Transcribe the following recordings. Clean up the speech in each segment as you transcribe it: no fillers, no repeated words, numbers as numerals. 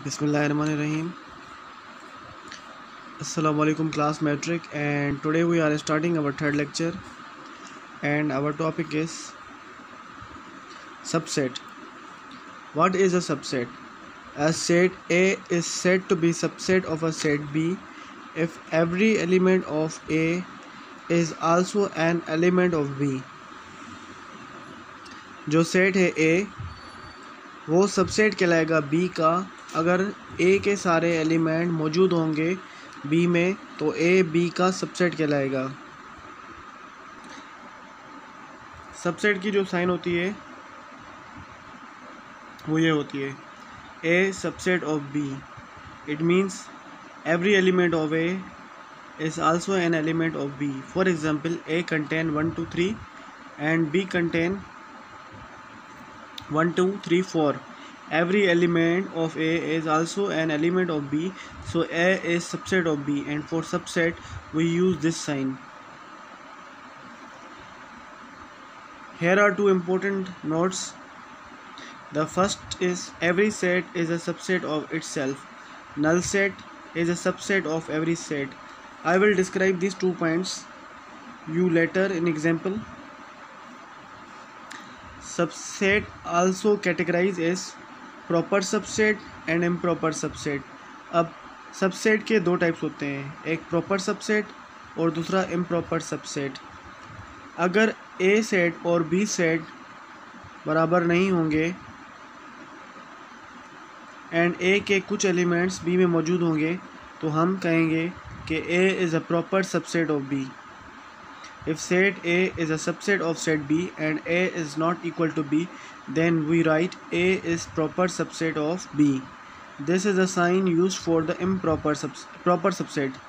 Bismillahirrahmanirrahim. Assalamu alaikum class metric, and today we are starting our third lecture, and our topic is subset. What is a subset? A set A is said to be subset of a set B if every element of A is also an element of B. जो set है A वो subset कहलाएगा B का अगर A के सारे element मौजूद होंगे B में, तो A B का सबसेट कहलाएगा। सबसेट की जो साइन होती है वो ये होती है, A subset of B। It means every element of A is also an element of B. For example, A contain 1, 2, 3 and B contain 1, 2, 3, 4. Every element of A is also an element of B, so A is subset of B, and for subset we use this sign. Here are two important notes. The first is every set is a subset of itself. Null set is a subset of every set. I will describe these 2 points you later in example. Subset also categorized as proper subset and improper subset. अब subset के 2 types होते हैं, एक proper subset और दूसरा improper subset. अगर A set और B set बराबर नहीं होंगे एंड ए के कुछ एलिमेंट्स बी में मौजूद होंगे तो हम कहेंगे कि A is a proper subset of B. If set A is a subset of set B and A is not equal to B, then we write A is proper subset of B. This is a sign used for the proper subset.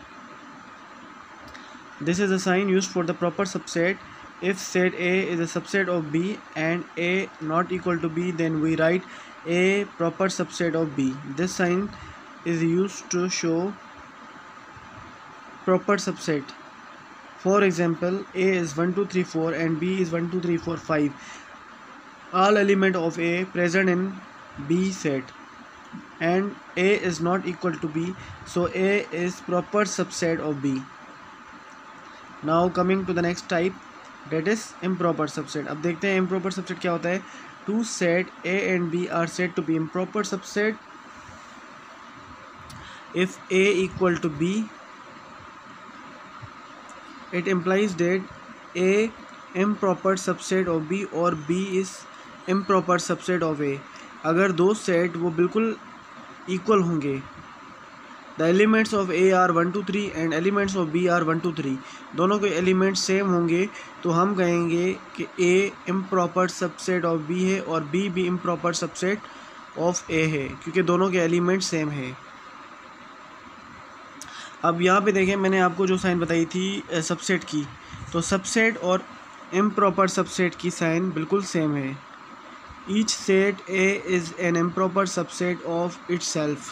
This is a sign used for the proper subset. If set A is a subset of B and A not equal to B, then we write A proper subset of B. This sign is used to show proper subset. For example, A is 1, 2, 3, 4 and B is 1, 2, 3, 4, 5. All element of A present in B set and A is not equal to B, so A is proper subset of B. Now coming to the next type, that is improper subset. अब देखते हैं improper subset क्या होता है। Two set A and B are said to be improper subset if A equal to B. It implies that A improper subset of B or B is improper subset of A. अगर 2 set वो बिल्कुल equal होंगे, the elements of A are 1, 2, 3 and elements of B are 1, 2, 3, दोनों के elements same होंगे तो हम कहेंगे कि A improper subset of B है और B भी improper subset of A है, क्योंकि दोनों के एलिमेंट्स सेम है। अब यहाँ पे देखें, मैंने आपको जो साइन बताई थी सबसेट की, तो सबसेट और इम्प्रॉपर सबसेट की साइन बिल्कुल सेम है। Each set A is an improper subset of itself.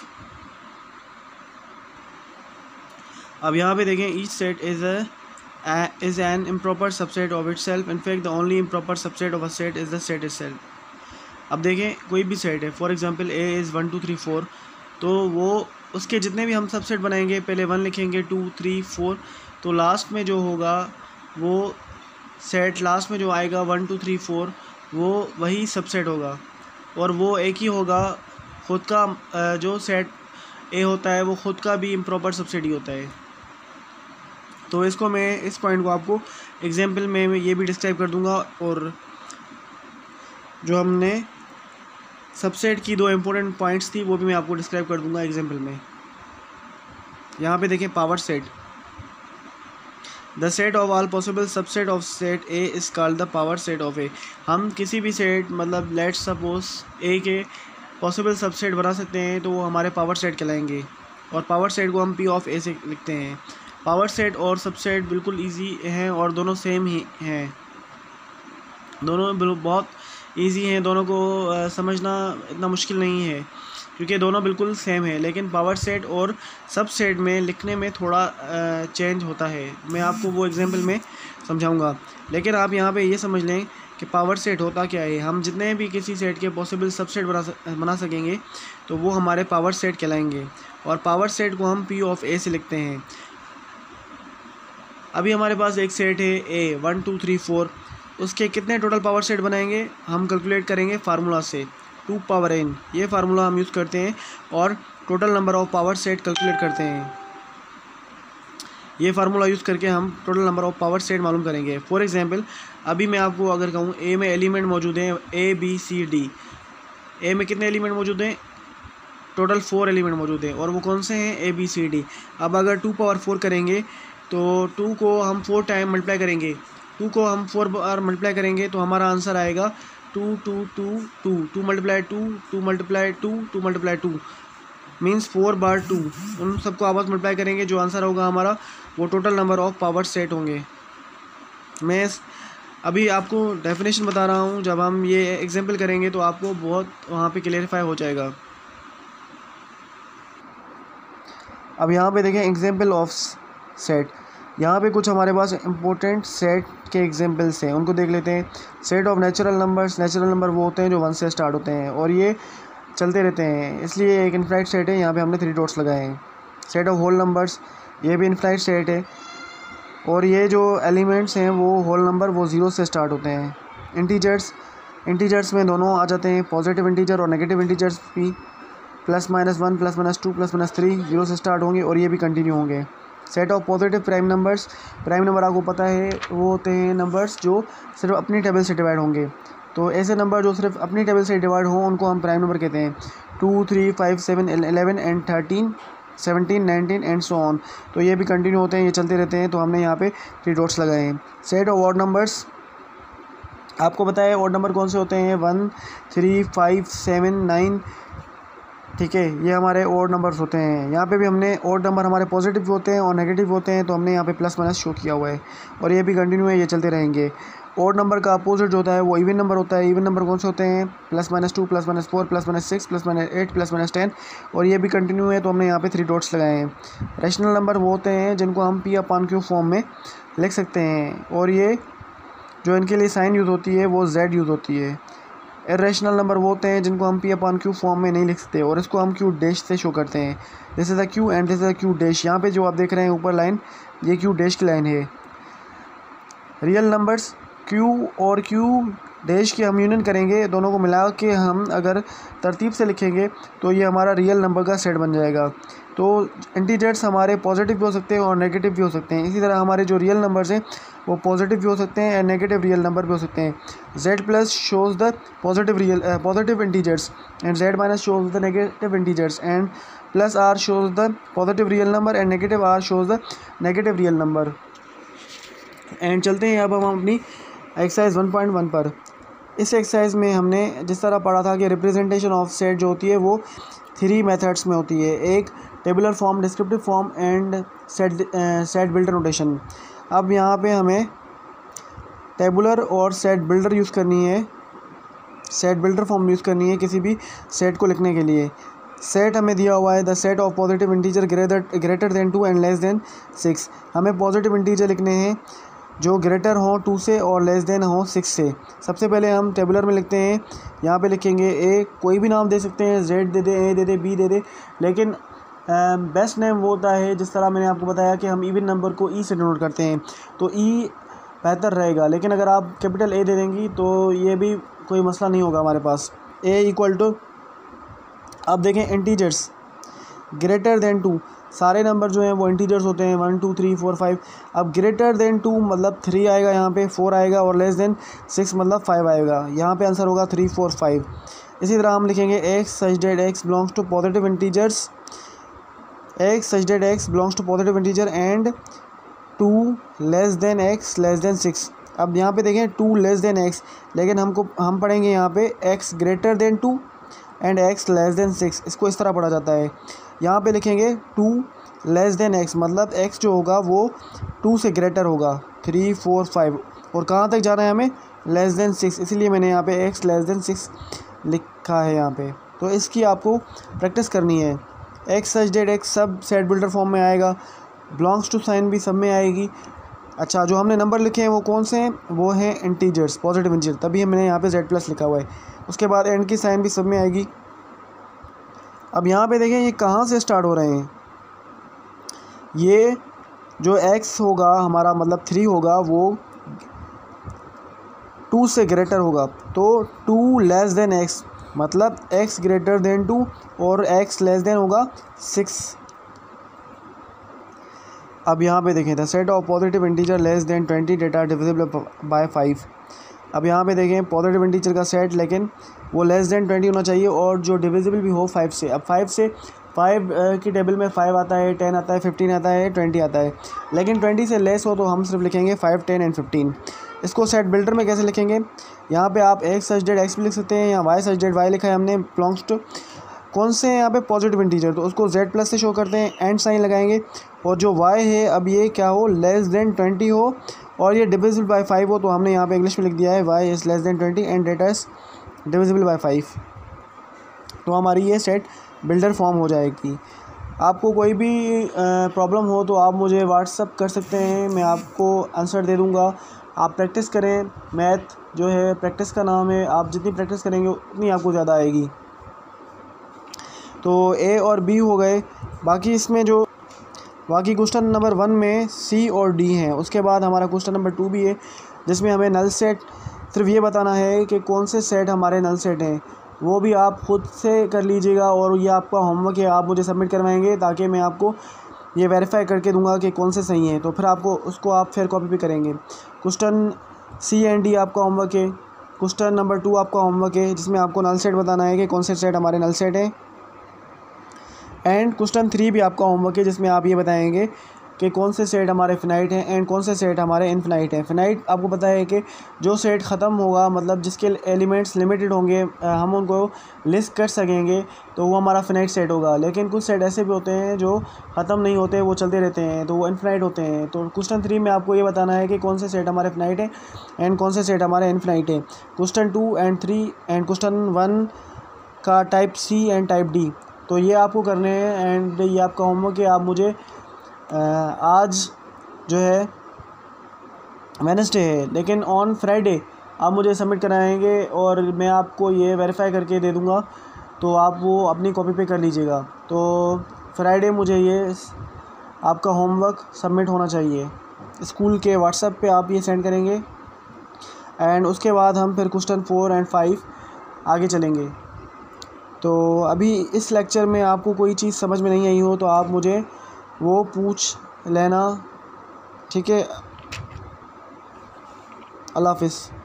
अब यहाँ पे देखें, each set is an improper subset of itself. In fact the only improper subset of a set is the set itself. अब देखें, कोई भी सेट है, फॉर एग्जांपल ए इज़ 1, 2, 3, 4, तो वो उसके जितने भी हम सबसेट बनाएंगे, पहले 1 लिखेंगे, 2, 3, 4, तो लास्ट में जो होगा वो सेट लास्ट में जो आएगा 1, 2, 3, 4 वो वही सबसेट होगा और वो एक ही होगा। ख़ुद का जो सेट ए होता है वो ख़ुद का भी इम्प्रॉपर सबसेट ही होता है। तो इसको मैं इस पॉइंट को आपको एग्जाम्पल में ये भी डिस्क्राइब कर दूंगा और जो हमने सबसेट की 2 इम्पोर्टेंट पॉइंट्स थी वो भी मैं आपको डिस्क्राइब कर दूंगा एग्जाम्पल में। यहाँ पे देखें, power set. The set of all possible subset of set A is called the power set of A. हम किसी भी सेट, मतलब लेट्स सपोज ए के पॉसिबल सबसेट बना सकते हैं तो वो हमारे पावर सेट कहलाएंगे और पावर सेट को हम पी ऑफ ए से लिखते हैं। पावर सेट और सबसेट बिल्कुल ईजी हैं और दोनों सेम ही हैं, दोनों बहुत ईजी हैं, दोनों को समझना इतना मुश्किल नहीं है क्योंकि दोनों बिल्कुल सेम है। लेकिन पावर सेट और सब सेट में लिखने में थोड़ा चेंज होता है, मैं आपको वो एग्जांपल में समझाऊंगा। लेकिन आप यहाँ पे ये समझ लें कि कि पावर सेट होता क्या है। हम जितने भी किसी सेट के पॉसिबल सबसेट बना सकेंगे तो वो हमारे पावर सेट कहलाएंगे, और पावर सेट को हम P ऑफ A से लिखते हैं। अभी हमारे पास एक सेट है A 1 2 3 4, उसके कितने टोटल पावर सेट बनाएंगे हम कैलकुलेट करेंगे फार्मूला से 2 पावर n, ये फार्मूला हम यूज़ करते हैं और total number of power set calculate करते हैं। ये फार्मूला यूज़ करके हम total number of power set मालूम करेंगे। फॉर एग्जांपल अभी मैं आपको अगर कहूँ ए में एलिमेंट मौजूद हैं A B C D, ए में कितने एलिमेंट मौजूद हैं, टोटल 4 एलिमेंट मौजूद हैं, और वो कौन से हैं A B C D। अब अगर 2 पावर 4 करेंगे तो 2 को हम 4 टाइम मल्टीप्लाई करेंगे, 2 को हम 4 बार मल्टीप्लाई करेंगे तो हमारा आंसर आएगा 2 2 2 2 2 मल्टीप्लाई 2 2 मल्टीप्लाई 2 2 मल्टीप्लाई 2 मीन्स 4 बार 2। उन सबको आपस मल्टीप्लाई करेंगे, जो आंसर होगा हमारा वो total number of power set होंगे। मैं अभी आपको डेफिनेशन बता रहा हूँ, जब हम ये एग्जांपल करेंगे तो आपको बहुत वहाँ पे क्लियरिफाई हो जाएगा। अब यहाँ पे देखें एग्जांपल ऑफ सेट, यहाँ पे कुछ हमारे पास इंपॉर्टेंट सेट के एग्जांपल्स हैं, उनको देख लेते हैं। Set of natural numbers, natural number वो होते हैं जो 1 से स्टार्ट होते हैं और ये चलते रहते हैं, इसलिए एक इनफाइनाइट सेट है, यहाँ पे हमने 3 डॉट्स लगाए हैं। सेट ऑफ होल नंबर्स, ये भी इनफाइनाइट सेट है, और ये जो एलिमेंट्स हैं वो होल नंबर वो 0 से स्टार्ट होते हैं। इंटीजर्स, इंटीजर्स में दोनों आ जाते हैं, पॉजिटिव इंटीजर और नेगेटिव इंटीजर्स भी, +-1 +-2 +-3 0 से स्टार्ट होंगे और ये भी कंटिन्यू होंगे। Set of positive prime numbers, prime number आपको पता है वो होते हैं नंबर्स जो सिर्फ अपनी टेबल से डिवाइड होंगे, तो ऐसे नंबर जो सिर्फ अपनी टेबल से डिवाइड हों उनको हम प्राइम नंबर कहते हैं। 2 3 5 7 11 एंड 13 17 19 एंड सो ऑन, तो ये भी कंटिन्यू होते हैं, ये चलते रहते हैं, तो हमने यहाँ पे 3 डॉट्स लगाए हैं। सेट ऑफ ऑड नंबर्स, आपको पता है ऑड नंबर कौन से होते हैं, 1 3 5 7 9, ठीक है, ये हमारे ऑड नंबर्स होते हैं। यहाँ पे भी हमने ऑड नंबर हमारे पॉजिटिव होते हैं और नेगेटिव होते हैं, तो हमने यहाँ पे प्लस माइनस शो किया हुआ है, और ये भी कंटिन्यू है, ये चलते रहेंगे। ऑड नंबर का अपोजिट जो होता है वो इवन नंबर होता है। इवन नंबर कौन से होते हैं, +-2 +-4 +-6 +-8 +-10, और ये भी कंटिन्यू है, तो हमने यहाँ पे 3 डॉट्स लगाए हैं। रैशनल नंबर वो होते हैं जिनको हम P/Q फॉर्म में लिख सकते हैं, और ये जो इनके लिए साइन यूज़ होती है वो Z यूज़ होती है। इरेशनल नंबर वो होते हैं जिनको हम P/Q फॉर्म में नहीं लिख सकते, और इसको हम Q डैश से शो करते हैं। This is a Q and this is a Q dash. यहाँ पे जो आप देख रहे हैं ऊपर लाइन, ये Q डैश की लाइन है। रियल नंबर्स, Q और Q डैश की हम यूनियन करेंगे, दोनों को मिला के हम अगर तरतीब से लिखेंगे तो ये हमारा रियल नंबर का सेट बन जाएगा। तो इंटीजर्स हमारे पॉजिटिव भी हो सकते हैं और नेगेटिव भी हो सकते हैं। इसी तरह हमारे जो रियल नंबर्स हैं वो पॉजिटिव भी हो सकते हैं एंड नेगेटिव रियल नंबर भी हो सकते हैं। Z+ shows the positive integers and Z- shows the negative integers and +R shows the positive real number and negative R shows the negative real number. And चलते हैं अब हम अपनी exercise 1.1 पर। इस एक्सरसाइज में हमने जिस तरह पढ़ा था कि रिप्रेजेंटेशन ऑफ सेट जो होती है वो 3 मेथड्स में होती है, एक tabular form, descriptive form and set builder notation. अब यहाँ पे हमें टेबुलर और सेट बिल्डर यूज़ करनी है, सेट बिल्डर फॉर्म यूज़ करनी है किसी भी सेट को लिखने के लिए। सेट हमें दिया हुआ है the set of positive integer greater than 2 and less than 6। हमें पॉजिटिव इंटीजर लिखने हैं जो ग्रेटर हो 2 से और लेस देन हो 6 से। सबसे पहले हम टेबुलर में लिखते हैं, यहाँ पे लिखेंगे ए, कोई भी नाम दे सकते हैं, Z they they, A they they, B दे दे, लेकिन बेस्ट नेम वो होता है जिस तरह मैंने आपको बताया कि हम इवन नंबर को E से डिनोट करते हैं, तो E बेहतर रहेगा। लेकिन अगर आप कैपिटल A दे देंगी तो ये भी कोई मसला नहीं होगा हमारे पास। A=, अब देखें इंटीजर्स ग्रेटर देन 2, सारे नंबर जो हैं वो इंटीजर्स होते हैं, 1 2 3 4 5। अब ग्रेटर देन 2 मतलब 3 आएगा, यहाँ पे 4 आएगा, और लेस देन 6 मतलब 5 आएगा। यहाँ पे आंसर होगा 3 4 5। इसी तरह हम लिखेंगे x such that x belongs to positive integers, x such that x belongs to positive integer and 2 less than x less than 6। अब यहाँ पे देखें 2 less than x, लेकिन हम पढ़ेंगे यहाँ पे x greater than 2 and x less than 6, इसको इस तरह पढ़ा जाता है। यहाँ पे लिखेंगे 2 लेस देन x, मतलब x जो होगा वो 2 से ग्रेटर होगा, 3 4 5, और कहाँ तक जाना है हमें, लेस देन 6, इसीलिए मैंने यहाँ पे x लेस देन 6 लिखा है यहाँ पे। तो इसकी आपको प्रैक्टिस करनी है। x सच डेट x सब सेट बिल्डर फॉर्म में आएगा, बिलोंग्स टू साइन भी सब में आएगी, अच्छा, जो हमने नंबर लिखे हैं वो कौन से हैं, वो हैं इंटीजर्स, पॉजिटिव इंटीजर, तभी हमने यहाँ पे z+ लिखा हुआ है। उसके बाद एंड की साइन भी सब में आएगी। अब यहाँ पे देखें ये कहाँ से स्टार्ट हो रहे हैं, ये जो x होगा हमारा मतलब 3 होगा वो 2 से ग्रेटर होगा, तो 2 लेस देन x मतलब x ग्रेटर देन 2 और x लेस देन होगा 6। अब यहाँ पे देखें the set of positive integer less than 20 data divisible by 5। अब यहाँ पे देखें पॉजिटिव इंटीजर का सेट, लेकिन वो लेस देन 20 होना चाहिए और जो डिविजिबल भी हो 5 से। अब 5 की टेबल में 5 आता है, 10 आता है, 15 आता है, 20 आता है, लेकिन 20 से लेस हो तो हम सिर्फ लिखेंगे 5, 10 एंड 15। इसको सेट बिल्डर में कैसे लिखेंगे, यहाँ पे आप x सच डेट x भी लिख सकते हैं, यहाँ y सच डेट y लिखा है हमने, बिलोंग्स टू कौन से हैं यहाँ पे पॉजिटिव इंटीजर, तो उसको z+ से शो करते हैं, एंड साइन लगाएंगे, और जो y है अब ये क्या हो, लेस देन 20 हो और ये डिविजिबल बाय 5 हो, तो हमने यहाँ पे इंग्लिश में लिख दिया है y is less than 20 and data is divisible by 5। तो हमारी ये सेट बिल्डर फॉर्म हो जाएगी। आपको कोई भी प्रॉब्लम हो तो आप मुझे व्हाट्सअप कर सकते हैं, मैं आपको आंसर दे दूँगा। आप प्रैक्टिस करें, मैथ जो है प्रैक्टिस का नाम है, आप जितनी प्रैक्टिस करेंगे उतनी आपको ज़्यादा आएगी। तो ए और बी हो गए, बाकी क्वेश्चन नंबर 1 में सी और डी हैं। उसके बाद हमारा क्वेश्चन नंबर 2 भी है, जिसमें हमें नल सेट सिर्फ ये बताना है कि कौन से सेट हमारे नल सेट हैं, वो भी आप खुद से कर लीजिएगा और ये आपका होमवर्क है, आप मुझे सबमिट करवाएंगे ताकि मैं आपको ये वेरीफाई करके दूंगा कि कौन से सही हैं, तो फिर आपको उसको आप फिर कॉपी भी करेंगे। क्वेश्चन सी एंड डी आपका होमवर्क है, क्वेश्चन नंबर 2 आपका होमवर्क है, जिसमें आपको नल सेट बताना है कि कौन से सेट हमारे नल सेट हैं, एंड क्वेश्चन 3 भी आपका होमवर्क है, जिसमें आप ये बताएंगे कि कौन से सेट हमारे फिनाइट हैं एंड कौन से सेट हमारे इनफिनाइट हैं। फिनाइट आपको पता है कि जो सेट ख़त्म होगा, मतलब जिसके एलिमेंट्स लिमिटेड होंगे, हम उनको लिस्ट कर सकेंगे, तो वो हमारा फिनाइट सेट होगा। लेकिन कुछ सेट ऐसे भी होते हैं जो ख़त्म नहीं होते, वो चलते रहते हैं, तो वो इनफिनाइट होते हैं। तो क्वेश्चन 3 में आपको ये बताना है कि कौन से सेट हमारे फिनाइट हैं एंड कौन से सेट हमारे इनफिनाइट हैं। क्वेश्चन 2 एंड 3 एंड क्वेश्चन 1 का type C and type D, तो ये आपको करने हैं एंड ये आपका होमवर्क है। आप मुझे आज जो है वेडनेसडे है, लेकिन ऑन फ्राइडे आप मुझे सबमिट कराएंगे और मैं आपको ये वेरीफाई करके दे दूँगा, तो आप वो अपनी कॉपी पे कर लीजिएगा। तो फ्राइडे मुझे ये आपका होमवर्क सबमिट होना चाहिए, स्कूल के व्हाट्सएप पे आप ये सेंड करेंगे एंड उसके बाद हम फिर क्वेश्चन 4 एंड 5 आगे चलेंगे। तो अभी इस लेक्चर में आपको कोई चीज़ समझ में नहीं आई हो तो आप मुझे वो पूछ लेना, ठीक है। अल्लाह हाफ़िज़।